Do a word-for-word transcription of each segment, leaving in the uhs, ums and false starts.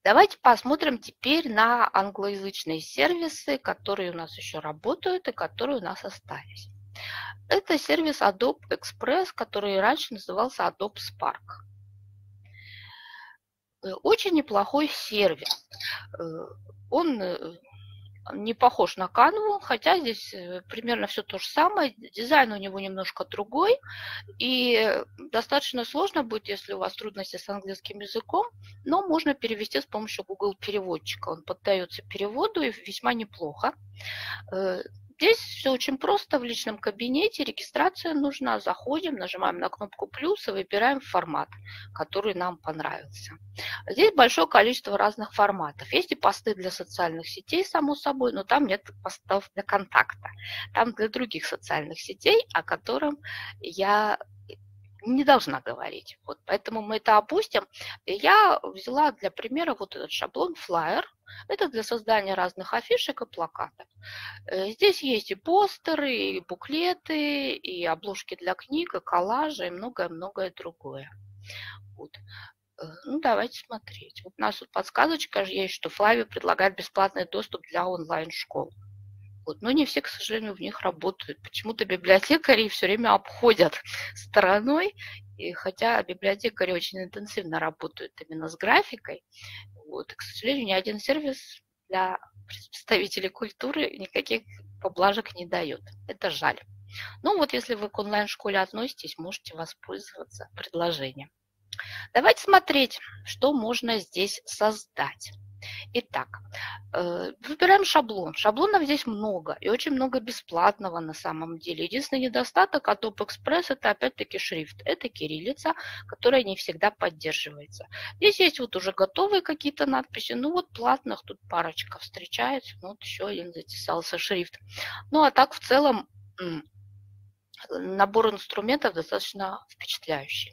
Давайте посмотрим теперь на англоязычные сервисы, которые у нас еще работают и которые у нас остались. Это сервис Adobe Express, который раньше назывался Adobe Spark. Очень неплохой сервис. Он не похож на Canva, хотя здесь примерно все то же самое. Дизайн у него немножко другой. И достаточно сложно будет, если у вас трудности с английским языком, но можно перевести с помощью Google переводчика. Он поддается переводу и весьма неплохо. Здесь все очень просто. В личном кабинете регистрация нужна. Заходим, нажимаем на кнопку плюс и выбираем формат, который нам понравился. Здесь большое количество разных форматов. Есть и посты для социальных сетей, само собой, но там нет постов для контакта. Там для других социальных сетей, о котором я не должна говорить. Вот, поэтому мы это опустим. Я взяла для примера вот этот шаблон Flyer. Это для создания разных афишек и плакатов. Здесь есть и постеры, и буклеты, и обложки для книг, и коллажи, и многое-многое другое. Вот. Ну, давайте смотреть. Вот у нас тут подсказочка есть, что Flyer предлагает бесплатный доступ для онлайн-школ. Вот. Но не все, к сожалению, в них работают. Почему-то библиотекари все время обходят стороной, и хотя библиотекари очень интенсивно работают именно с графикой, вот, и, к сожалению, ни один сервис для представителей культуры никаких поблажек не дает. Это жаль. Ну вот, если вы к онлайн-школе относитесь, можете воспользоваться предложением. Давайте смотреть, что можно здесь создать. Итак, выбираем шаблон. Шаблонов здесь много, и очень много бесплатного на самом деле. Единственный недостаток Adobe Express – это опять-таки шрифт. Это кириллица, которая не всегда поддерживается. Здесь есть вот уже готовые какие-то надписи. Ну вот платных тут парочка встречается. Ну, вот еще один затесался шрифт. Ну а так в целом набор инструментов достаточно впечатляющий.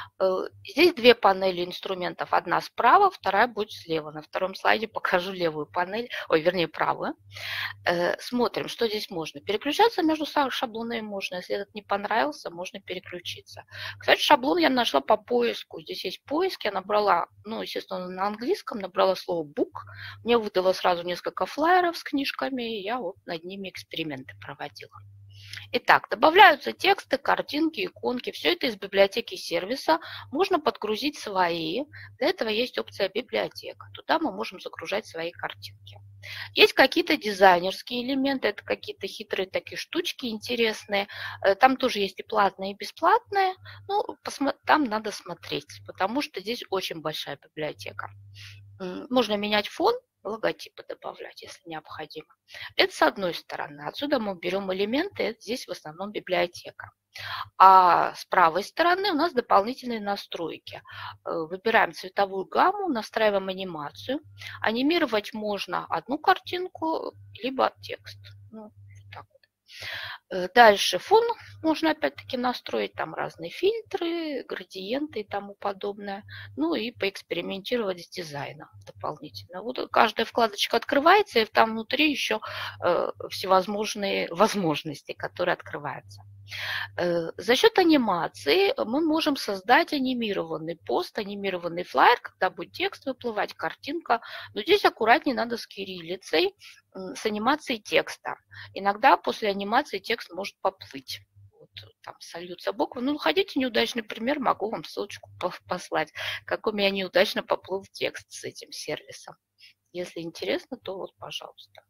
Здесь две панели инструментов. Одна справа, вторая будет слева. На втором слайде покажу левую панель, ой, вернее, правую. Смотрим, что здесь можно. Переключаться между шаблонами можно. Если этот не понравился, можно переключиться. Кстати, шаблон я нашла по поиску. Здесь есть поиск. Я набрала, ну, естественно, на английском, набрала слово book. Мне выдало сразу несколько флаеров с книжками, и я вот над ними эксперименты проводила. Итак, добавляются тексты, картинки, иконки. Все это из библиотеки сервиса. Можно подгрузить свои. Для этого есть опция библиотека. Туда мы можем загружать свои картинки. Есть какие-то дизайнерские элементы, это какие-то хитрые такие штучки интересные. Там тоже есть и платные, и бесплатные. Ну, там надо смотреть, потому что здесь очень большая библиотека. Можно менять фон, логотипы добавлять, если необходимо. Это с одной стороны. Отсюда мы берем элементы, это здесь в основном библиотека. А с правой стороны у нас дополнительные настройки. Выбираем цветовую гамму, настраиваем анимацию. Анимировать можно одну картинку, либо текст. Ну, так вот. Дальше фон можно опять-таки настроить, там разные фильтры, градиенты и тому подобное. Ну и поэкспериментировать с дизайном дополнительно. Вот каждая вкладочка открывается, и там внутри еще э, всевозможные возможности, которые открываются. За счет анимации мы можем создать анимированный пост, анимированный флаер, когда будет текст выплывать, картинка. Но здесь аккуратнее надо с кириллицей, с анимацией текста. Иногда после анимации текст может поплыть. Вот, там сольются буквы. Ну, хотите неудачный пример, могу вам ссылочку послать, как у меня неудачно поплыл текст с этим сервисом. Если интересно, то вот, пожалуйста.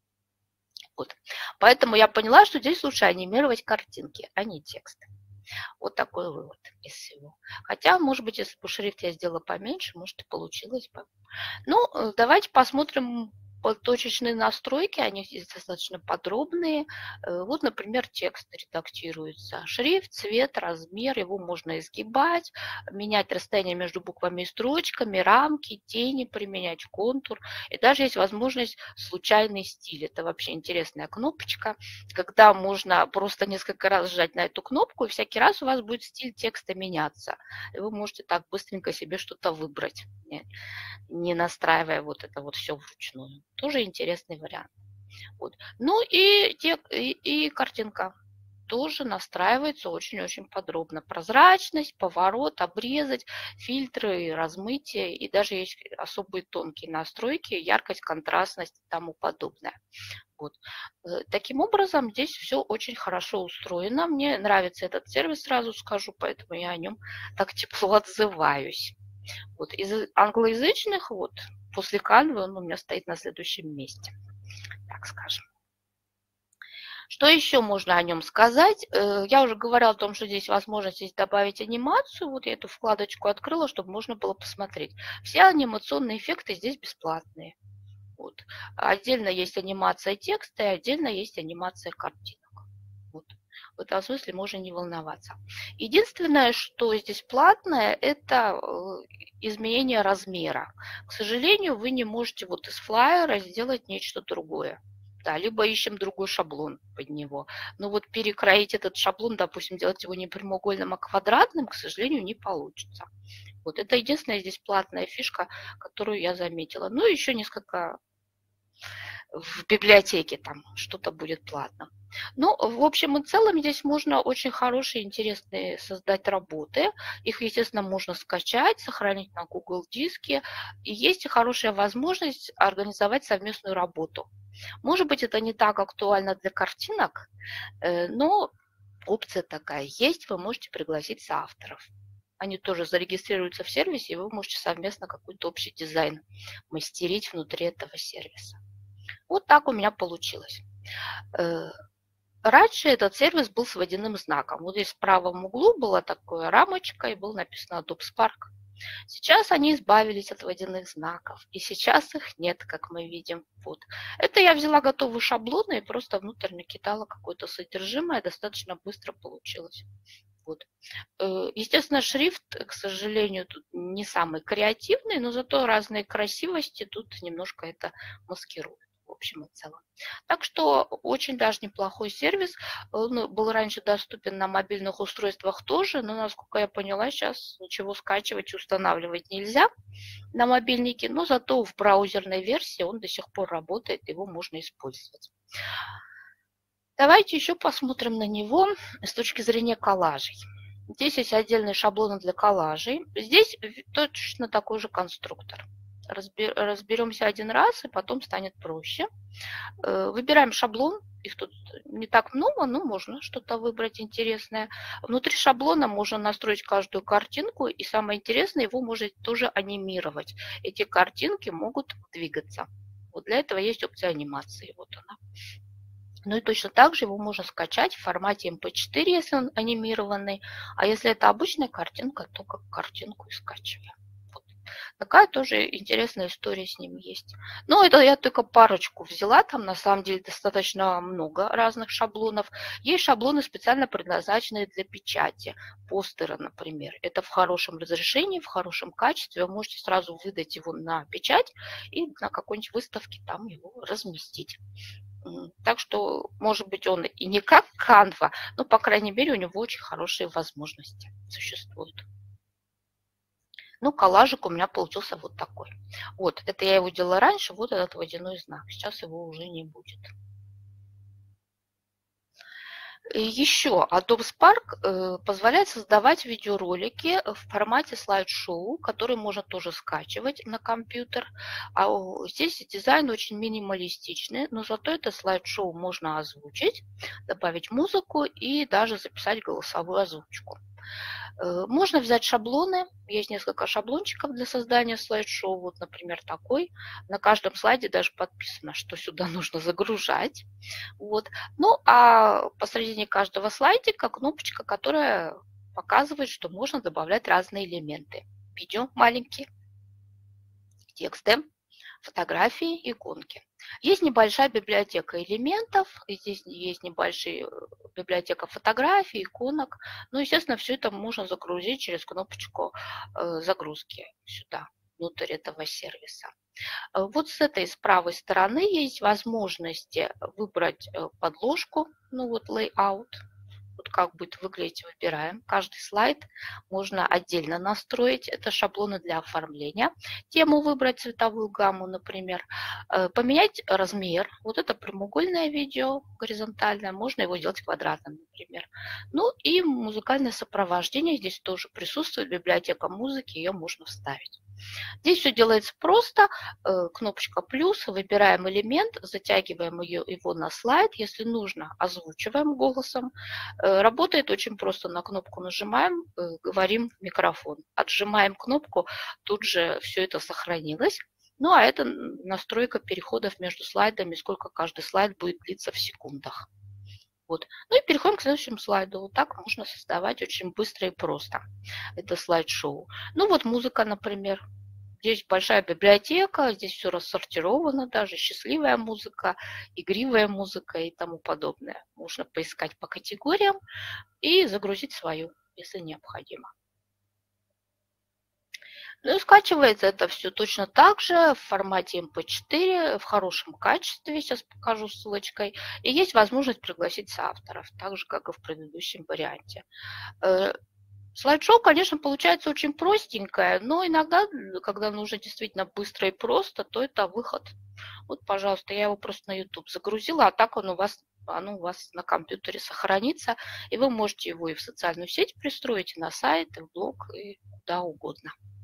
Вот. Поэтому я поняла, что здесь лучше анимировать картинки, а не тексты. Вот такой вывод из всего. Хотя, может быть, если бы шрифт я сделала поменьше, может, и получилось бы. Ну, давайте посмотрим точечные настройки, они здесь достаточно подробные. Вот, например, текст редактируется. Шрифт, цвет, размер, его можно изгибать, менять расстояние между буквами и строчками, рамки, тени применять, контур. И даже есть возможность случайный стиль. Это вообще интересная кнопочка, когда можно просто несколько раз сжать на эту кнопку, и всякий раз у вас будет стиль текста меняться. И вы можете так быстренько себе что-то выбрать, не настраивая вот это вот все вручную. Тоже интересный вариант. Вот. Ну и, тек, и, и картинка. тоже настраивается очень-очень подробно. Прозрачность, поворот, обрезать, фильтры, размытие, и даже есть особые тонкие настройки, яркость, контрастность и тому подобное. Вот. Таким образом, здесь все очень хорошо устроено. Мне нравится этот сервис, сразу скажу, поэтому я о нем так тепло отзываюсь. Вот. Из англоязычных, вот, после Canva он у меня стоит на следующем месте, так скажем. Что еще можно о нем сказать? Я уже говорила о том, что здесь возможность есть добавить анимацию. Вот я эту вкладочку открыла, чтобы можно было посмотреть. Все анимационные эффекты здесь бесплатные. Вот. Отдельно есть анимация текста и отдельно есть анимация картинок. Вот. В этом смысле можно не волноваться. Единственное, что здесь платное, это изменение размера. К сожалению, вы не можете вот из флайера сделать нечто другое. Да, либо ищем другой шаблон под него. Но вот перекроить этот шаблон, допустим, делать его не прямоугольным, а квадратным, к сожалению, не получится. Вот это единственная здесь платная фишка, которую я заметила. Ну, еще несколько в библиотеке там что-то будет платно. Ну, в общем и целом, здесь можно очень хорошие, интересные создать работы. Их, естественно, можно скачать, сохранить на Google диске. И есть и хорошая возможность организовать совместную работу. Может быть, это не так актуально для картинок, но опция такая есть. Вы можете пригласить соавторов. Они тоже зарегистрируются в сервисе, и вы можете совместно какой-то общий дизайн мастерить внутри этого сервиса. Вот так у меня получилось. Раньше этот сервис был с водяным знаком. Вот здесь в правом углу была такая рамочка, и было написано Adobe Spark. Сейчас они избавились от водяных знаков, и сейчас их нет, как мы видим. Вот. Это я взяла готовые шаблоны и просто внутрь накидала какое-то содержимое, достаточно быстро получилось. Вот. Естественно, шрифт, к сожалению, тут не самый креативный, но зато разные красивости тут немножко это маскируют. В общем и целом. Так что очень даже неплохой сервис. Он был раньше доступен на мобильных устройствах тоже, но, насколько я поняла, сейчас ничего скачивать и устанавливать нельзя на мобильнике, но зато в браузерной версии он до сих пор работает, его можно использовать. Давайте еще посмотрим на него с точки зрения коллажей. Здесь есть отдельные шаблоны для коллажей. Здесь точно такой же конструктор. Разберемся один раз, и потом станет проще. Выбираем шаблон. Их тут не так много, но можно что-то выбрать интересное. Внутри шаблона можно настроить каждую картинку, и самое интересное, его можно тоже анимировать. Эти картинки могут двигаться. Вот для этого есть опция анимации. Вот она. Ну и точно так же его можно скачать в формате эм пэ четыре, если он анимированный. А если это обычная картинка, то как картинку и скачиваем. Вот. Такая тоже интересная история с ним есть. Но это я только парочку взяла. Там на самом деле достаточно много разных шаблонов. Есть шаблоны, специально предназначенные для печати. Постеры, например. Это в хорошем разрешении, в хорошем качестве. Вы можете сразу выдать его на печать и на какой-нибудь выставке там его разместить. Так что, может быть, он и не как Canva, но, по крайней мере, у него очень хорошие возможности существуют. Ну, коллажик у меня получился вот такой. Вот, это я его делала раньше, вот этот водяной знак. Сейчас его уже не будет. Еще Adobe Spark позволяет создавать видеоролики в формате слайд-шоу, которые можно тоже скачивать на компьютер. А здесь дизайн очень минималистичный, но зато это слайд-шоу можно озвучить, добавить музыку и даже записать голосовую озвучку. Можно взять шаблоны. Есть несколько шаблончиков для создания слайд-шоу. Вот, например, такой. На каждом слайде даже подписано, что сюда нужно загружать. Вот. Ну, а посередине каждого слайдика кнопочка, которая показывает, что можно добавлять разные элементы. Видео маленькие, тексты, фотографии, иконки. Есть небольшая библиотека элементов, здесь есть небольшая библиотека фотографий, иконок. Ну, естественно, все это можно загрузить через кнопочку загрузки сюда, внутрь этого сервиса. Вот с этой, с правой стороны, есть возможности выбрать подложку, ну вот layout. Вот как будет выглядеть, выбираем. Каждый слайд можно отдельно настроить. Это шаблоны для оформления. Тему выбрать, цветовую гамму, например. Поменять размер. Вот это прямоугольное видео, горизонтальное. Можно его делать квадратным, например. Ну и музыкальное сопровождение. Здесь тоже присутствует библиотека музыки. Ее можно вставить. Здесь все делается просто. Кнопочка плюс. Выбираем элемент, затягиваем ее, его на слайд. Если нужно, озвучиваем голосом. Работает очень просто. На кнопку нажимаем, говорим в микрофон. Отжимаем кнопку, тут же все это сохранилось. Ну а это настройка переходов между слайдами, сколько каждый слайд будет длиться в секундах. Вот. Ну и переходим к следующему слайду. Вот так можно создавать очень быстро и просто. Это слайд-шоу. Ну вот музыка, например. Здесь большая библиотека, здесь все рассортировано даже, счастливая музыка, игривая музыка и тому подобное. Можно поискать по категориям и загрузить свою, если необходимо. Ну и скачивается это все точно так же в формате эм пэ четыре, в хорошем качестве, сейчас покажу ссылочкой. И есть возможность пригласить соавторов, так же, как и в предыдущем варианте. Слайд-шоу, конечно, получается очень простенькое, но иногда, когда нужно действительно быстро и просто, то это выход. Вот, пожалуйста, я его просто на YouTube загрузила, а так он у вас, оно у вас на компьютере сохранится, и вы можете его и в социальную сеть пристроить, и на сайт, и в блог, и куда угодно.